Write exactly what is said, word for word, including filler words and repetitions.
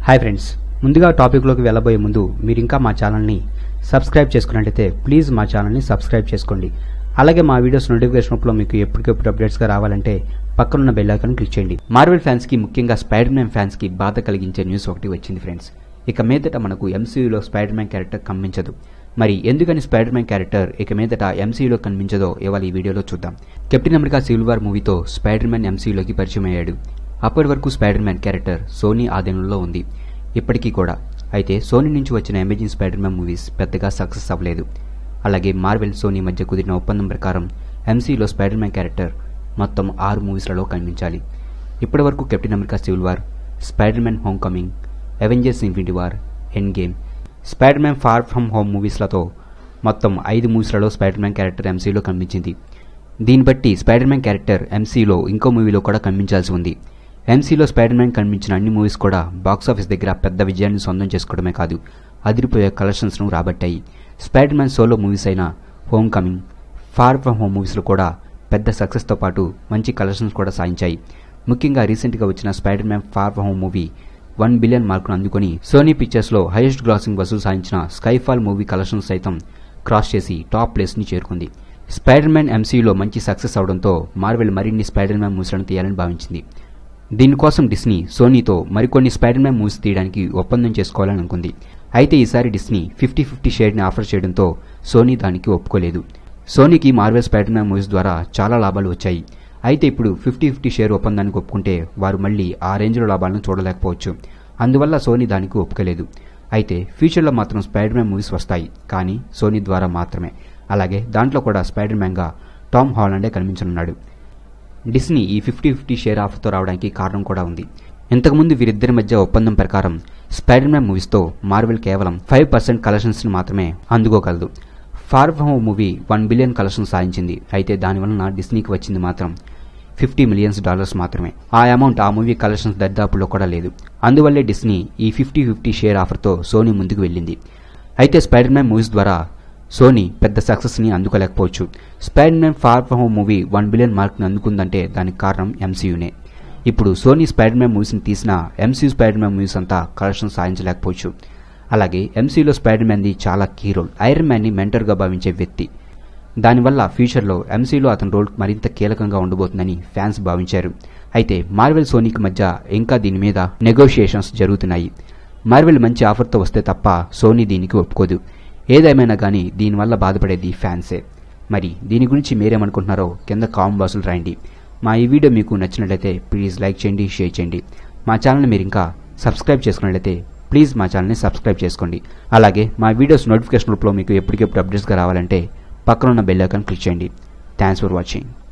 Hi friends, ముందుగా టాపిక్లోకి వెళ్ళబోయే ముందు మీరు ఇంకా మా ఛానల్ని సబ్స్క్రైబ్ చేసుకున్నట్లయితే ప్లీజ్ మా ఛానల్ని సబ్స్క్రైబ్ చేసుకోండి. అలాగే మా వీడియోస్ నోటిఫికేషన్లో మీకు ఎప్పటికెప్పుడు అప్డేట్స్గా రావాలంటే పక్కనున్న బెల్ ఐకాన్ క్లిక్ చేయండి. మార్వెల్ ఫ్యాన్స్కి, ముఖ్యంగా స్పైడర్ మ్యాన్ ఫ్యాన్స్కి బాధ కలిగించే న్యూస్ ఒకటి వచ్చింది ఫ్రెండ్స్. ఇక మీదట మనకు ఎంసీయూలో స్పైడర్ మ్యాన్ క్యారెక్టర్ కనిపించదు. మరి ఎందుకని స్పైడర్ మ్యాన్ క్యారెక్టర్ ఇక మీదట ఎంసీయూలో కనిపించదో ఇవాళ ఈ వీడియోలో చూద్దాం. కెప్టెన్ అమెరికా సివిల్ వార్ మూవీతో స్పైడర్ మ్యాన్ ఎంసీయూలోకి పరిచయం అయ్యాడు. అప్పటి వరకు స్పైడర్ మ్యాన్ క్యారెక్టర్ సోనీ ఆధీనంలో ఉంది, ఇప్పటికీ కూడా. అయితే సోనీ నుంచి వచ్చిన అమేజింగ్ స్పైడర్ మ్యాన్ మూవీస్ పెద్దగా సక్సెస్ అవ్వలేదు. అలాగే మార్వెల్, సోనీ మధ్య కుదిరిన ఒప్పందం ప్రకారం ఎంసీయూలో స్పైడర్ మ్యాన్ క్యారెక్టర్ మొత్తం ఆరు మూవీస్లలో కనిపించాలి. ఇప్పటి వరకు Captain America Civil War, Spider Man Homecoming, Avengers Infinity War, Endgame, Spider Man Far From Home మూవీస్లతో మొత్తం ఐదు మూవీస్లలో స్పైడర్ మ్యాన్ క్యారెక్టర్ ఎంసీయూలో కనిపించింది. దీన్ని బట్టి స్పైడర్ మ్యాన్ క్యారెక్టర్ ఎంసీయూలో ఇంకో మూవీలో కూడా కనిపించాల్సి ఉంది. ఎంసీయూలో స్పైడర్ మ్యాన్ కనిపించిన అన్ని మూవీస్ కూడా బాక్సాఫీస్ దగ్గర పెద్ద విజయాన్ని సొంతం చేసుకోవడమే కాదు, అదిరిపోయే కలెక్షన్స్ను రాబట్టాయి. స్పైడర్ మ్యాన్ సోలో మూవీస్ అయిన Homecoming, Far From Home మూవీస్లో కూడా పెద్ద సక్సెస్తో పాటు మంచి కలెక్షన్స్ కూడా సాధించాయి. ముఖ్యంగా రీసెంట్గా వచ్చిన Spider Man Far From Home movie one billion మార్కును అందుకొని సోనీ పిక్చర్స్లో హైయెస్ట్ గ్రాసింగ్ వసూలు సాధించిన స్కైఫాల్ మూవీ కలెక్షన్స్ సైతం క్రాస్ చేసి టాప్ ప్లేస్ని చేరుకుంది. స్పైడర్ మ్యాన్ ఎంసీయూలో మంచి సక్సెస్ అవడంతో మార్వెల్ మరిన్ని స్పైడర్ మ్యాన్ మూవీలను తీయాలని భావించింది. దీనికోసం డిస్నీ సోనీతో మరికొన్ని స్పైడర్ మ్యాన్ మూవీస్ తీయడానికి ఒప్పందం చేసుకోవాలని అనుకుంది. అయితే ఈసారి డిస్నీ ఫిఫ్టీ ఫిఫ్టీ షేర్ని ఆఫర్ చేయడంతో సోనీ దానికి ఒప్పుకోలేదు. సోనీకి మార్వెల్ స్పైడర్ మ్యాన్ మూవీస్ ద్వారా చాలా లాభాలు వచ్చాయి. అయితే ఇప్పుడు ఫిఫ్టీ ఫిఫ్టీ షేర్ ఒప్పందానికి ఒప్పుకుంటే వారు మళ్ళీ ఆ రేంజ్లో లాభాలను చూడలేకపోవచ్చు. అందువల్ల సోనీ దానికి ఒప్పుకోలేదు. అయితే ఫ్యూచర్లో మాత్రం స్పైడర్ మ్యాన్ మూవీస్ వస్తాయి, కానీ సోనీ ద్వారా మాత్రమే. అలాగే దాంట్లో కూడా స్పైడర్ మ్యాన్గా టామ్ హాలండే కనిపించనున్నాడు. డిస్నీ ఈ ఫిఫ్టీ ఫిఫ్టీ షేర్ ఆఫర్తో రావడానికి కారణం కూడా ఉంది. ఇంతకుముందు వీరిద్దరి మధ్య ఒప్పందం ప్రకారం స్పైడర్ మ్యాన్ మూవీస్తో మార్వెల్ కేవలం ఫైవ్ పర్సెంట్ కలెక్షన్స్ని మాత్రమే అందుకోగలదు. Far From Home movie one billion collection సాధించింది. అయితే దానివలన డిస్నీకి వచ్చింది మాత్రం ఫిఫ్టీ మిలియన్స్ డాలర్స్ మాత్రమే. ఆ అమౌంట్ ఆ మూవీ కలెక్షన్స్ దరిదాపుల్లో కూడా లేదు. అందువల్లే డిస్నీ ఈ ఫిఫ్టీ ఫిఫ్టీ షేర్ ఆఫర్తో సోనీ ముందుకు వెళ్ళింది. అయితే స్పైడర్ మ్యాన్ మూవీస్ ద్వారా సోనీ పెద్ద సక్సెస్ని అందుకోలేకపోవచ్చు. Spider Man Far From Home movie one billion మార్క్ని అందుకుందంటే దానికి కారణం ఎంసీయూనే. ఇప్పుడు సోనీ స్పైడర్ మ్యాన్ మూవీస్ని తీసిన ఎంసీయూ స్పైడర్ మ్యాన్ మూవీస్ అంతా కలెక్షన్ సాధించలేకపోవచ్చు. అలాగే ఎంసీయూలో స్పైడర్ మ్యాన్ది చాలా కీ రోల్. ఐరన్ మ్యాన్ని మెంటర్గా భావించే వ్యక్తి. దానివల్ల ఫ్యూచర్లో ఎంసీయూలో అతని రోల్ మరింత కీలకంగా ఉండబోతుందని ఫ్యాన్స్ భావించారు. అయితే మార్వెల్, సోనీకి మధ్య ఇంకా దీని మీద నెగోషియేషన్స్ జరుగుతున్నాయి. మార్వెల్ మంచి ఆఫర్తో వస్తే తప్ప సోనీ దీనికి ఒప్పుకోదు. ఏదేమైనా కానీ దీనివల్ల బాధపడేది ఫ్యాన్సే. మరి దీని గురించి మీరేమనుకుంటున్నారో కింద కామెంట్ బాక్స్లో రాయండి. మా ఈ వీడియో మీకు నచ్చినట్లయితే ప్లీజ్ లైక్ చేయండి, షేర్ చేయండి. మా ఛానల్ని మీరు ఇంకా సబ్స్క్రైబ్ చేసుకున్నట్లయితే ప్లీజ్ మా ఛానల్ని సబ్స్క్రైబ్ చేసుకోండి. అలాగే మా వీడియోస్ నోటిఫికేషన్ రూపంలో మీకు ఎప్పటికెప్పుడు అప్డేట్స్గా రావాలంటే పక్కనున్న బెల్ ఐకాన్ క్లిక్ చేయండి. Thanks for watching.